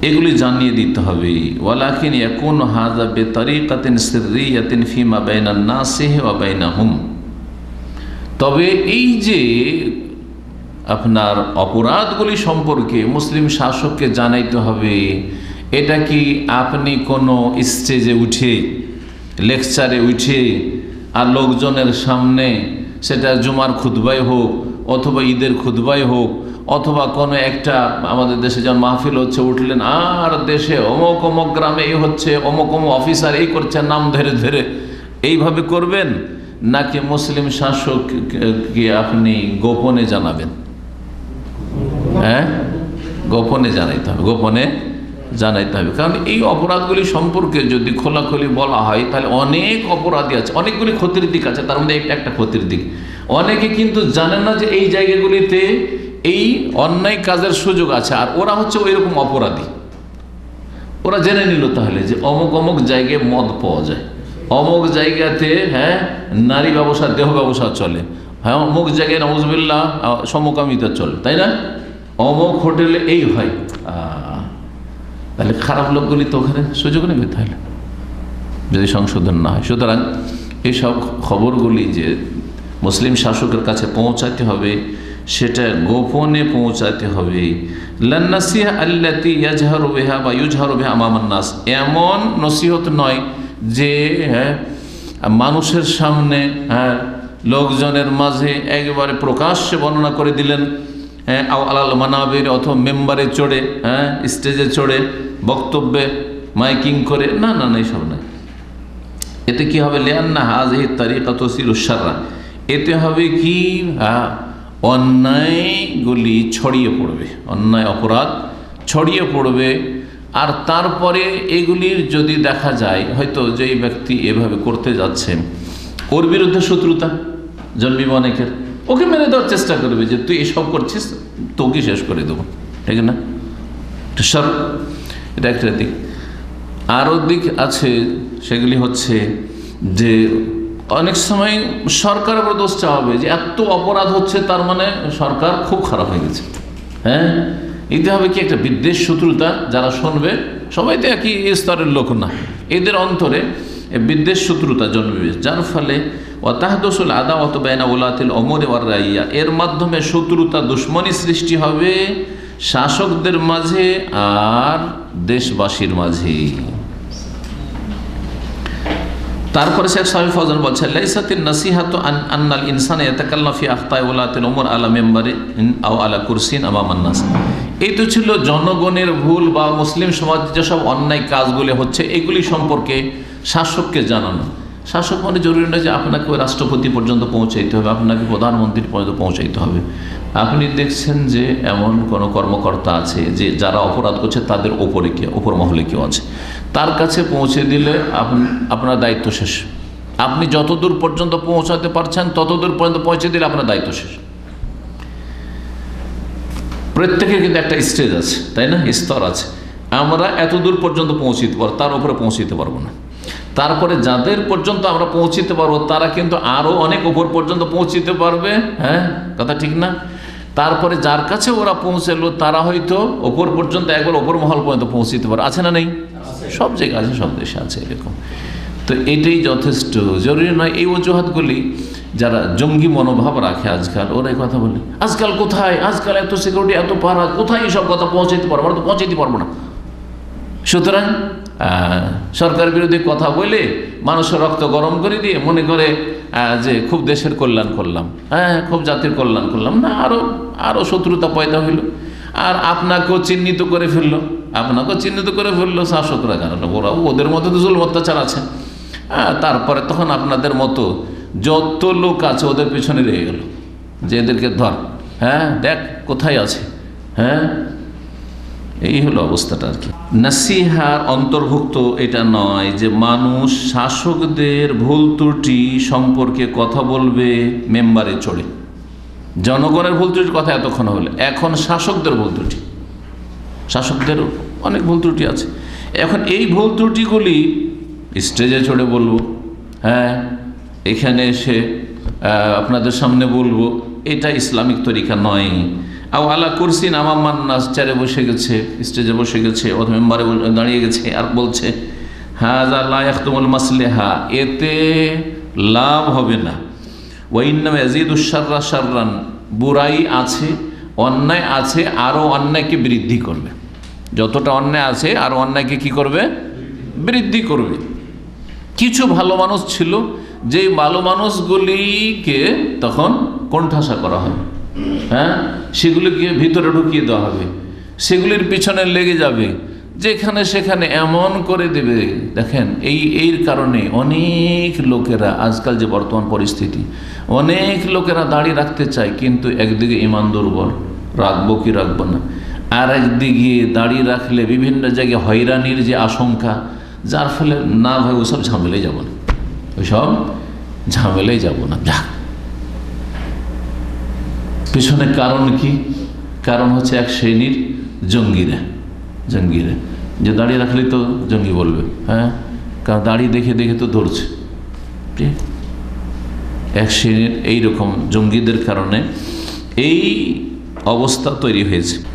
এগুলি জানিয়ে দিতে হবে। ওয়ালাকিন ইয়াকুনু হাযা বিতারিকাতিন সিররিয়াতিন ফিমা বাইনান নাসি ওয়া বাইনাহুম। তবে এই যে আপনার অপরাধগুলি সম্পর্কে মুসলিম শাসককে জানাইতে হবে, এটা কি আপনি কোনো স্টেজে উঠে, লেকচারে উঠে আর লোকজনের সামনে, সেটা জুমার খুতবায় হোক অথবা ঈদের খুতবায় হোক অথবা কোনো একটা আমাদের দেশে যেমন মাহফিল হচ্ছে, উঠলেন আর দেশে অমুক অমুক গ্রামে এই হচ্ছে, অমুক অমুক অফিসার এই করছে, নাম ধরে ধরে এইভাবে করবেন, নাকি মুসলিম শাসককে আপনি গোপনে জানাবেন? হ্যাঁ, গোপনে জানাইতে হবে, গোপনে জানাইতে হবে। কারণ এই অপরাধগুলি সম্পর্কে যদি খোলাখুলি বলা হয় তাহলে অনেক অপরাধী আছে, অনেকগুলি ক্ষতির দিক আছে, তার মধ্যে একটা ক্ষতির দিক। অনেকে কিন্তু জানেন না যে এই জায়গাগুলিতে এই অন্যায় কাজের সুযোগ আছে, আর ওরা হচ্ছে ওই রকম অপরাধী। ওরা জেনে নিল তাহলে যে অমুক অমুক জায়গায় মদ পাওয়া যায়, অমুক জায়গাতে হ্যাঁ নারী ব্যবসা, দেহ ব্যবসা চলে, হ্যাঁ অমুক জায়গায় নাউজুবিল্লাহ সমকামিতা চলে, তাই না? অমুক হোটেলে এই হয়, তাহলে খারাপ লোকগুলি তো ওখানে সুযোগ নেবে তাহলে, যদি সংশোধন না হয়। সুতরাং এইসব খবরগুলি যে মুসলিম শাসকের কাছে পৌঁছাতে হবে, সেটা গোপনে পৌঁছাতে হবে। লান্নাসিহা আল্লাতি ইয়াজহারু বিহা বা ইউজহারু বিহা আমামান নাস, এমন নসিহত নয় যে মানুষের সামনে, লোকজনের মাঝে একেবারে প্রকাশ্যে বর্ণনা করে দিলেন, আলাল মানাবির অথবা মেম্বারে চড়ে, স্টেজে চড়ে বক্তব্যে মাইকিং করে, না না না, এইসব নয়। এতে কি হবে? লিআন্না হাযিহি তারিকা তুসিরু শাররা, এতে হবে কি অন্যায়গুলি ছড়িয়ে পড়বে, অন্যায় অপরাধ ছড়িয়ে পড়বে। আর তারপরে এগুলির যদি দেখা যায় হয়তো যেই ব্যক্তি এভাবে করতে যাচ্ছে ওর বিরুদ্ধে শত্রুতা জন্মিবে অনেকের, ওকে মেনে দেওয়ার চেষ্টা করবে যে তুই এসব করছিস, তোকে শেষ করে দেবো, ঠিক না? এটা একটা দিক। আরও দিক আছে, সেগুলি হচ্ছে যে অনেক সময় সরকারের উপর দোষ চাওয়া হবে যে এত অপরাধ হচ্ছে, তার মানে সরকার খুব খারাপ হয়ে গেছে। হ্যাঁ, এতে হবে কি একটা বিদ্বেষ, শত্রুতা। যারা শুনবে সবাই তো একই স্তরের লোক না, এদের অন্তরে বিদ্বেষ শত্রুতা জন্মবে, যার ফলে ওয়াতাহদুসুল আদাওয়াতু বাইনা উলাতিল উমুরি ওয়ার রাইয়া, এর মাধ্যমে শত্রুতা দুশ্মনী সৃষ্টি হবে শাসকদের মাঝে আর দেশবাসীর মাঝে। তারপরে শেখ সাহেব ফজল বলছেন, লাইসাতিন নাসিহাতু আন্নাল ইনসানা ইয়াতাকাল্লামু ফি আখতাই উলাতিল উমুর আলা মিম্বারি আও আলা কুরসিন আমামান নাস। এই তো ছিল জনগণের ভুল বা মুসলিম সমাজ যেসব অন্যায় কাজগুলি হচ্ছে এগুলি সম্পর্কে শাসককে জানানো। শাসক মানে জরুরি নয় যে আপনাকে ওই রাষ্ট্রপতি পর্যন্ত পৌঁছাইতে হবে, আপনাকে প্রধানমন্ত্রী পর্যন্ত পৌঁছাইতে হবে। আপনি দেখছেন যে এমন কোনো কর্মকর্তা আছে যে যারা অপরাধ করছে তাদের ওপরে কেউ, ওপর মহলে কেউ আছে, তার কাছে পৌঁছে দিলে আপনার দায়িত্ব শেষ। আপনি যতদূর পর্যন্ত পৌঁছাতে পারছেন ততদূর পর্যন্ত পৌঁছে দিলে আপনার দায়িত্ব শেষ। প্রত্যেকের কিন্তু একটা স্টেজ আছে, তাই না? স্তর আছে। আমরা এত দূর পর্যন্ত পৌঁছিতে পারবো, তার উপরে পৌঁছিতে পারবো না। তারপরে যাদের পর্যন্ত আমরা পৌঁছিতে পারবো তারা কিন্তু আরও অনেক উপর পর্যন্ত পৌঁছিতে পারবে। হ্যাঁ, কথা ঠিক না? তারপরে যার কাছে ওরা পৌঁছালো তারা হয়তো ওপর পর্যন্ত একবার ওপর মহল পর্যন্ত পৌঁছিতে পারে। আছে না নেই? সব জায়গায় আছে, সব দেশে আছে এরকম। তো এটাই যথেষ্ট, জরুরি নয়। এই অজুহাতগুলি যারা জঙ্গি মনোভাব রাখে আজকাল, ওরা এই কথা বলে আজকাল কোথায়, আজকাল এত সিকিউরিটি, এত পাহারা, কোথায় এইসব কথা পৌঁছাইতে পারবো? আমরা তো পৌঁছাইতে পারবো না। সুতরাং সরকার বিরোধী কথা বলে মানুষের রক্ত গরম করে দিয়ে মনে করে যে খুব দেশের কল্যাণ করলাম, হ্যাঁ খুব জাতির কল্যাণ করলাম, না আরও শত্রুতা পয়দা হইল। আর আপনাকেও চিহ্নিত করে ফেললো শাসকরা, কারণ ওরা ওদের মধ্যে তো জুলুম অত্যাচার আছে। তারপরে তখন আপনাদের মতো যত লোক আছে ওদের পিছনে রয়ে গেল যে এদেরকে ধর, হ্যাঁ দেখ কোথায় আছে। হ্যাঁ, এই হলো অবস্থাটা আর কি। নাসিহার অন্তর্ভুক্ত এটা নয় যে মানুষ শাসকদের ভুল ত্রুটি সম্পর্কে কথা বলবে মেম্বারে চড়ে। জনগণের ভুল ত্রুটির কথা এতক্ষণ হলে, এখন শাসকদের ভুল ত্রুটি, শাসকদের অনেক ভুল ত্রুটি আছে। এখন এই ভুল ত্রুটিগুলি স্টেজে চড়ে বলবো, হ্যাঁ এখানে এসে আপনাদের সামনে বলবো, এটা ইসলামিক তরিকা নয়। আলা কুরসিন আমামান নাস, চেয়ারে বসে গেছে, স্টেজে বসে গেছে অথবা মেম্বারে দাঁড়িয়ে গেছে, আর বলছে হাযা লা ইয়াখতুমুল মাসলিহা, এতে লাভ হবে না। ওয়া ইন্নামা ইয়াজিদুশ শাররা শাররান, বুরাই আছে, অন্যায় আছে, আরও অন্যায়কে বৃদ্ধি করবে। যতটা অন্যায় আছে আরও অন্যায়কে কি করবে? বৃদ্ধি করবে। কিছু ভালো মানুষ ছিল, যেই ভালো মানুষগুলিকে তখন কোণঠাসা করা হবে, হ্যাঁ, সেগুলিকে ভিতরে ঢুকিয়ে দেওয়া হবে, সেগুলির পিছনে লেগে যাবে, যেখানে সেখানে এমন করে দেবে। দেখেন এর কারণে অনেক লোকেরা, আজকাল যে বর্তমান পরিস্থিতি, অনেক লোকেরা দাঁড়িয়ে রাখতে চায়, কিন্তু একদিকে ঈমান দুর্বল, রাখবো কি রাখবো না, আর একদিকে দাঁড়িয়ে রাখলে বিভিন্ন জায়গায় হয়রানির যে আশঙ্কা, যার ফলে না ভাই ওসব ঝামেলাই যাব না, ওইসব ঝামেলাই যাব না। যাক, পিছনে কারণ কি? কারণ হচ্ছে এক শ্রেণীর জঙ্গিরা যে দাঁড়িয়ে রাখলে তো জঙ্গি বলবে, হ্যাঁ, কারণ দাঁড়িয়ে দেখে দেখে তো ধরছে। এক শ্রেণীর এইরকম জঙ্গিদের কারণে এই অবস্থা তৈরি হয়েছে।